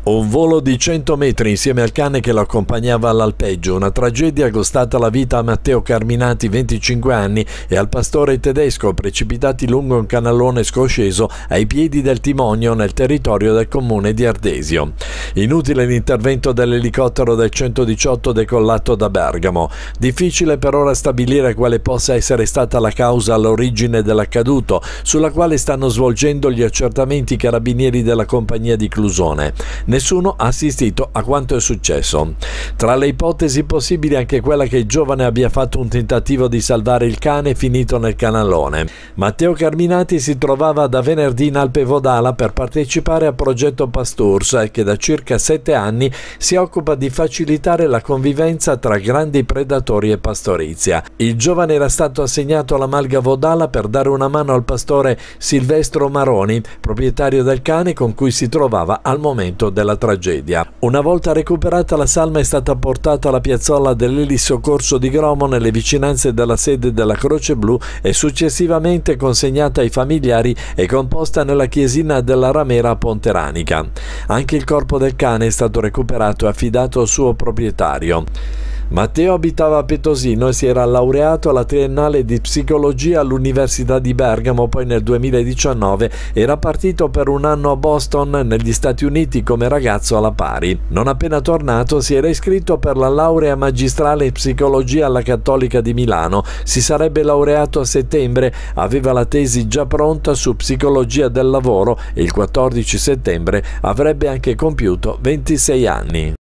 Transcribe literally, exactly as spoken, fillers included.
Un volo di cento metri insieme al cane che lo accompagnava all'alpeggio, una tragedia costata la vita a Matteo Carminati, venticinque anni, e al pastore tedesco, precipitati lungo un canalone scosceso ai piedi del Timonio nel territorio del comune di Ardesio. Inutile l'intervento dell'elicottero del centodiciotto decollato da Bergamo. Difficile per ora stabilire quale possa essere stata la causa all'origine dell'accaduto, sulla quale stanno svolgendo gli accertamenti carabinieri della compagnia di Clusone. Nessuno ha assistito a quanto è successo. Tra le ipotesi possibili anche quella che il giovane abbia fatto un tentativo di salvare il cane finito nel canalone. Matteo Carminati si trovava da venerdì in Alpe Vodala per partecipare al progetto Pastours, che da circa sette anni si occupa di facilitare la convivenza tra grandi predatori e pastorizia. Il giovane era stato assegnato alla Malga Vodala per dare una mano al pastore Silvestro Maroni, proprietario del cane con cui si trovava al momento della tragedia. Una volta recuperata la salma è stata portata alla piazzola dell'Elisoccorso di Gromo nelle vicinanze della sede della Croce Blu e successivamente consegnata ai familiari e composta nella chiesina della Ramera a Ponteranica. Anche il corpo del cane è stato recuperato e affidato al suo proprietario. Matteo abitava a Petosino e si era laureato alla triennale di psicologia all'Università di Bergamo, poi nel duemiladiciannove era partito per un anno a Boston negli Stati Uniti come ragazzo alla pari. Non appena tornato si era iscritto per la laurea magistrale in psicologia alla Cattolica di Milano, si sarebbe laureato a settembre, aveva la tesi già pronta su psicologia del lavoro e il quattordici settembre avrebbe anche compiuto ventisei anni.